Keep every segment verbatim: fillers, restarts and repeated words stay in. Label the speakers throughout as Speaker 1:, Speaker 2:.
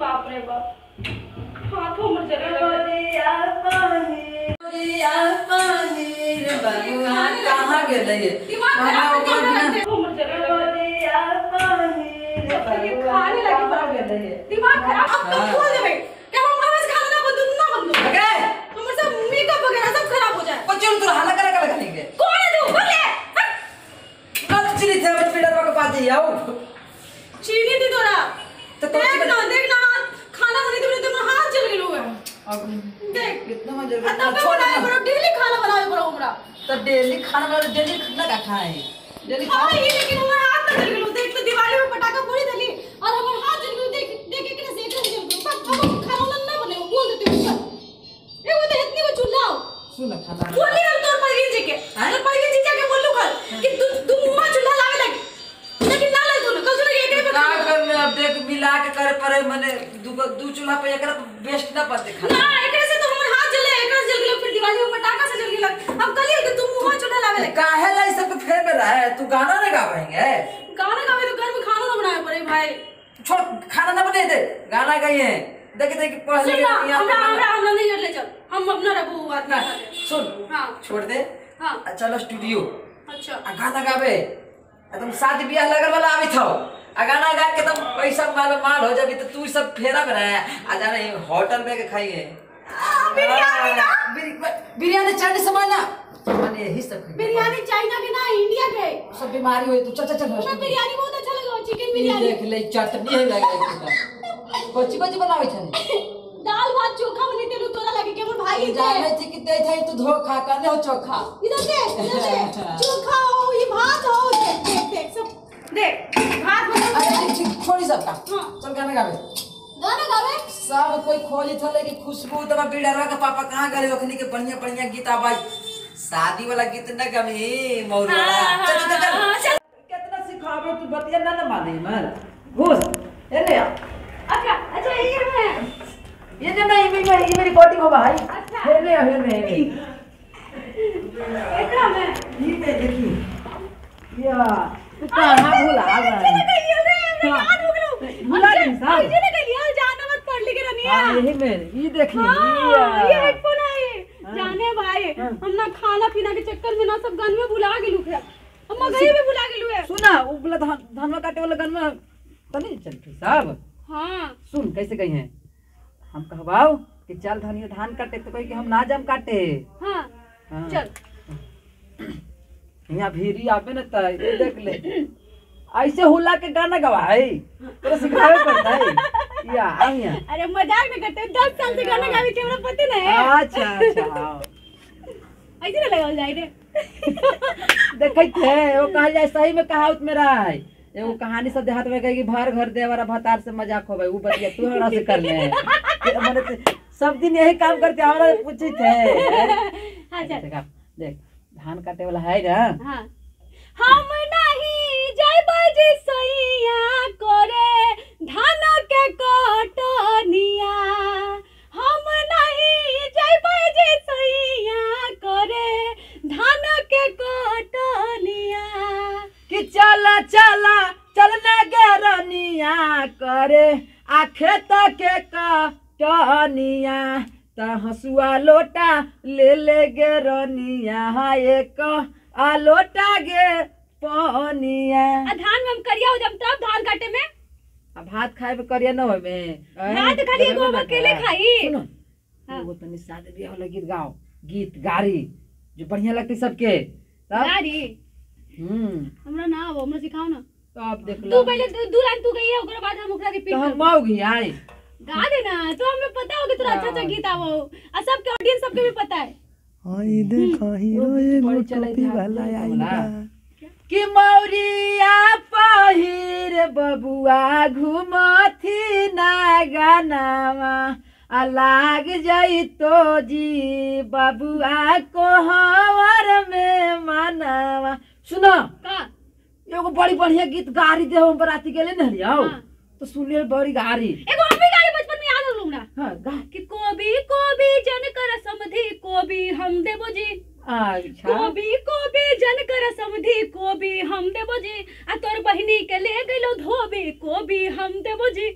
Speaker 1: बाप रे बाप हाथों में चले गोरिया पानी गोरिया पानी रे बबुआ कहां गेलै ये दिमाग खराब में चले गोरिया पानी रे बबुआ खाने लगी बाप गेलै ये दिमाग खराब अब तो खोल देबे क्या हम आवाज खाना ना बंद ना बंद ओके हमर सब मेकअप वगैरह सब खराब हो जाए बच्चों तू हल्ला करे करे करेंगे कौन है तू बोल ले कल चली थे बस पीटर को पास ही आओ चीनी थी तोरा तो देख ना देख ना खाना बनी तो तुम हाथ जल गेलो है अब देख कितना मजा आ तब बनाए बरो डेली खाना बनाए बरो हमरा तो डेली खाना बना डेली खाना का खाए डेली खा ये लेकिन हमारा हाथ ना जल गेलो देख तो दिवाली में पटाखा फोड़ी देली और हमर हाथ जल गेलो देख देख किने से जल गेलो बस अब खाना ना बने बोल देते ऊपर ए वो तो इतनी को चूल्हा सुन खाना बोली हम तोर परवीन जी के तोर परवीन जी जाके बोलू कल कि तू तू मुंह चूल्हा लावे लगी लेकिन ना ले तू कल तू एक पे का कर ले अब देख मिला के करे परे माने दू दू चूल्हा पे एकरा बेस्ट ना पड़ते खाना ना एकरे से तो हमर हाथ जले एकरा जल गेलो फिर दिवाली में पटाखा से जल गेलो अब कल कि तू मुंह चूल्हा लावे लगी काहे ला इस सब फेर में रहा है तू गाना नहीं गावेंगे गाना गावे तो घर में खाना ना बनाए पड़े भाई छोड़ खाना ना बने दे गाना गाइए देख देख पहले यहां हमरा हमरा हमरा नहीं ले चल हम अपना रखो आदमी सुन हां छोड़ दे हां चलो स्टूडियो अच्छा आ गाना गावे एकदम शादी ब्याह लगल वाला आवी था आ गाना गा के तुम पैसा माल माल हो जाबी तो तू सब फेरा बनाया आ जाना होटल में के खाइए बिरयानी ना बिरयानी चाइनीज सामान ना माने यही सब बिरयानी चाइना के ना इंडिया के सब बीमारी होई तू चल चल चल मैं बिरयानी बहुत अच्छा लगा चिकन बिरयानी देख ले चटनी है लगा कोची कोची बनावे छने दाल भात चोखा बने तेरू तोरा लगे के मोर भाई जाने थी कि दे थे तू धोखा करने हो चोखा इधर देख इधर देख चोखा हो ये भात हो देख देख देख सब देख भात बना अरे छोड़ी सब का चल गाना गावे गाना गावे सब कोई खोजी थले कि खुशबू तबा बिड़रवा का पापा कहां गए ओखनी के बढ़िया बढ़िया गीत आवाज शादी वाला गीत न गमी मौर वाला चल चल चल कितना सिखावे तू बतिया ना ना माने मर घुस ए ले अच्छा अच्छा ये है ये जो नहीं मेरी ये मेरी कोटिंग हो भाई हे ले हे ले इतना मैं ये पे देखी या तू कहां भूला गया याद हो गया भूला नहीं साहब ये लगा लिया जाना मत पढ़ ली के रनिया हां यही में ये देख ली ये हेडफोन है जाने भाई हम ना खाना पीना के चक्कर में ना सब गन में भुला गेलु है हम गए भी भुला गेलु है सुना उ वाला धान धानवा काटे वाला गन में तो नहीं चल साहब हां सुन कैसे गई हैं हम कहवाओ कि चल धनिया धान काटे तो कोई कि हम ना जम काटे हां हाँ। चल यहाँ भीरी आवे न त देख ले ऐसे हुला के गाना गवाई तेरे सिखावे पड़ता है या आ यहाँ अरे मजाक में करते दस साल से गाना गावी थे हमरा पता नहीं अच्छा अच्छा ऐसे ना लगाओ जाए रे देखै थे वो कहा जाए सही में कहावत मेरा है एगो कहानी सब देहात में कहे कि भर घर देवरा भतार से मजाक होवे उ बतिया तू हमरा से कर ले माने सब दिन यही काम करते हमरा पूछे थे हां चल देख धान काटे वाला है ना हां हम नहीं जय बाजी सैया करे धान के कटनिया हम नहीं जय बाजी सैया करे धान के कटनिया कि चला चला चलने गेरनिया करे आ खेत के कटनिया त हसुआ लोटा ले ले गेरनिया एक आ लोटा गे पनिया आ धान में हम करिया हो जब तब धान काटे में आ भात खाए में करिया न होय में भात खाली एगो हम अकेले खाई सुनो एगो तनी शादी ब्याह वाला गीत गाओ गीत गारी जो बढ़िया लगती सबके गारी हम्म हमरा ना अब हमरा सिखाओ ना तो आप देख लो तू पहले दो लाइन तू गई है ओकरा बाद हम ओकरा रिपीट तो हम माओगी आई गा देना तो हमें पता होगा तोरा अच्छा अच्छा गीत आवो आ सबके ऑडियंस सबके भी पता है हाय देखा हीरो एगो टोपी वाला आइला कि मौरिया पहिर बबुआ घुमथी ना गानावा आ लाग जाई तो जी बबुआ को हवर में मानावा सुनो का एगो बड़ी बढ़िया गीत गारी दे हम बराती गेले न लियो तो सुनिए बड़ी गारी एगो हम भी गारी बचपन में याद होलू ना हां गा कि कोबी कोबी जन कर समधी कोबी हम देबो जी अच्छा
Speaker 2: को भी को भी जन कर समधी को भी हम देबो जी आ तोर बहिनी के ले गइलो धोबी को भी हम देबो जी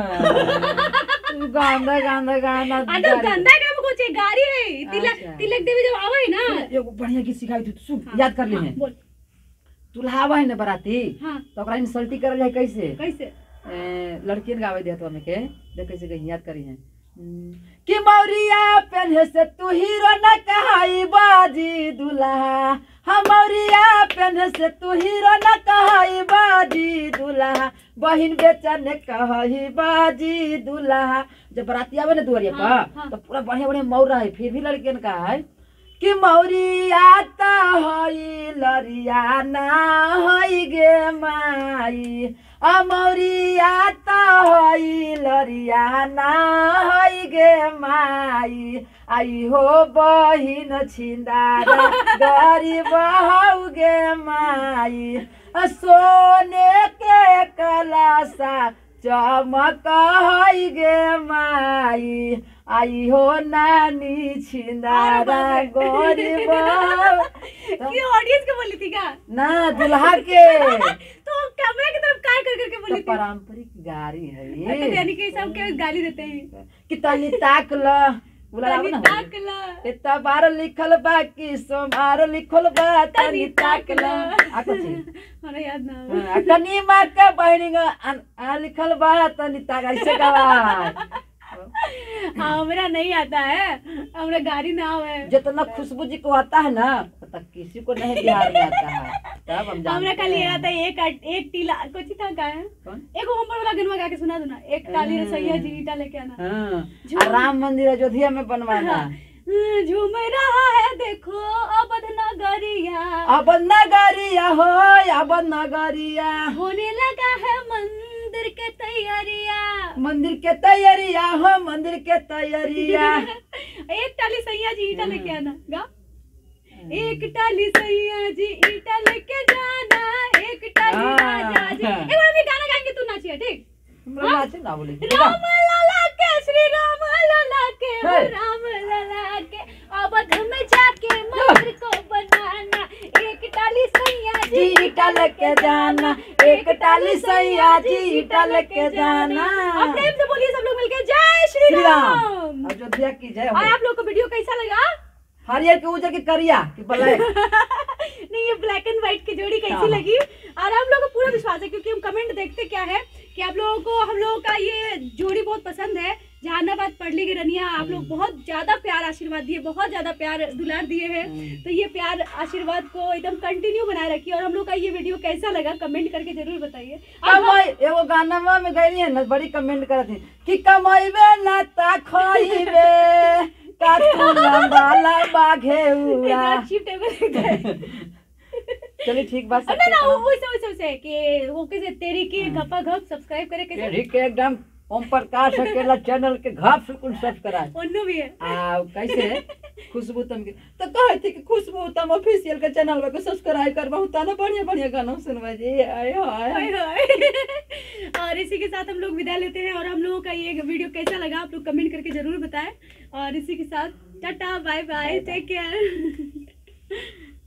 Speaker 1: गांदा गांदा गाना
Speaker 2: आ तो गंदा काम को चे गाड़ी है तिलक तिलक देवी जब आवे ना
Speaker 1: एगो बढ़िया गीत सिखाई थी सुन याद कर ले है
Speaker 2: बोल
Speaker 1: दुल्हा है ना बराती
Speaker 2: हां
Speaker 1: तो ओकरा इंसल्टी करल है कैसे
Speaker 2: कैसे
Speaker 1: लड़की ने गावे देत हमें के देख कैसे कहीं याद करी है कि मौरिया पहने से तू हीरो न कहाई बाजी दुल्हा हमौरिया पहने से तू हीरो न कहाई बाजी दुल्हा बहिन बेचन कहाई बाजी दुल्हा जब बराती आवे ना दुआरिया पर हाँ, हाँ। तो पूरा बढ़िया बढ़िया मौरा है फिर भी लड़कियन का है कि मौरिया ता हई लरिया ना हई गे माई अमौरिया ता हई लरिया ना हई गे माई आई हो बहिन छिंदारा गरीब हऊ गे माई सोने के कलासा चमक हई गे माई आई हो नानी छिंदारा गरीब
Speaker 2: क्यों ऑडियंस को बोली थी क्या
Speaker 1: ना दुल्हा के
Speaker 2: तो कैमरा की तरफ कार कर करके बोली थी
Speaker 1: पारंपरिक गाड़ी है
Speaker 2: ये यानी कि सब के गाली देते हैं
Speaker 1: कि तनी ताक ल बुलावा ना
Speaker 2: ताक ल
Speaker 1: इतना बार लिखल बा कि सोमार लिखल बा तनी ताक ल आ कुछ
Speaker 2: हमरा याद ना
Speaker 1: आ कनी मां के बहनी आ लिखल बा तनी ताक ऐसे का
Speaker 2: हमरा नहीं आता है हमरा गाड़ी ना आवे
Speaker 1: जितना खुशबू जी को आता है ना तो किसी को नहीं बिहार में आता है तब हम जानते हैं
Speaker 2: हमरा खाली आता है एक एक टीला कुछ था का है एक होमर वाला गनवा गा के सुना दो ना एक काली रसैया जी ईटा लेके आना
Speaker 1: हां राम मंदिर अयोध्या में बनवाना
Speaker 2: झूम रहा है देखो अबध नगरिया
Speaker 1: अबध नगरिया हो अबध नगरिया
Speaker 2: होने लगा है मंदिर के तैयारिया
Speaker 1: मंदिर के तैयारिया हो मंदिर के तैयारिया
Speaker 2: एक टाली सैया जी ईटा लेके आना गा एक टाली सैया जी ईटा लेके जाना एक टाली राजा जी एक बार भी गाना गाएंगे तू नाचिए ठीक
Speaker 1: नाचे ना बोले
Speaker 2: राम लाला के श्री राम लाला के राम लाला के अवध में जाके मंदिर को बनाना एक टाली सैया जी
Speaker 1: ईटा लेके जाना एक टाली सैया जी ईटा लेके जाना
Speaker 2: अब प्रेम से बोलिए सब लोग मिलके जय श्री राम
Speaker 1: अयोध्या की जय
Speaker 2: और आप लोग को वीडियो कैसा लगा
Speaker 1: हरियर के उजर के करिया कि ब्लैक
Speaker 2: नहीं ये ब्लैक एंड व्हाइट की जोड़ी कैसी लगी और हम लोगों को पूरा विश्वास है क्योंकि हम कमेंट देखते क्या है कि आप लोगों को हम लोगों का ये जोड़ी बहुत पसंद है जहानाबाद पढ़ली की रनिया आप लोग बहुत ज्यादा प्यार आशीर्वाद दिए बहुत ज्यादा प्यार दुलार दिए हैं तो ये प्यार आशीर्वाद को एकदम कंटिन्यू बनाए रखिए और हम लोग का ये वीडियो कैसा लगा कमेंट करके जरूर बताइए
Speaker 1: एगो गाना में गई है ना बड़ी कमेंट करती कि कमाईबे ना ता खाईबे का तू लंबा लंबा घेउआ चलिए ठीक बात
Speaker 2: ना ना वो वैसे वैसे वैसे कि वो कैसे तेरी की घपा घप सब्सक्राइब करे कैसे
Speaker 1: तेरी के एकदम ओम प्रकाश अकेला चैनल के घाप से कुल सब्सक्राइब
Speaker 2: ओन्नो भी है
Speaker 1: आ कैसे खुशबू तम के तो कहे थी कि खुशबू तम ऑफिशियल के चैनल पे सब्सक्राइब कर बहुत ना बढ़िया बढ़िया गाना सुनवा जी आए हाय
Speaker 2: और इसी के साथ हम लोग विदा लेते हैं और हम लोगों का ये वीडियो कैसा लगा आप लोग कमेंट करके जरूर बताएं और इसी के साथ tata bye bye take care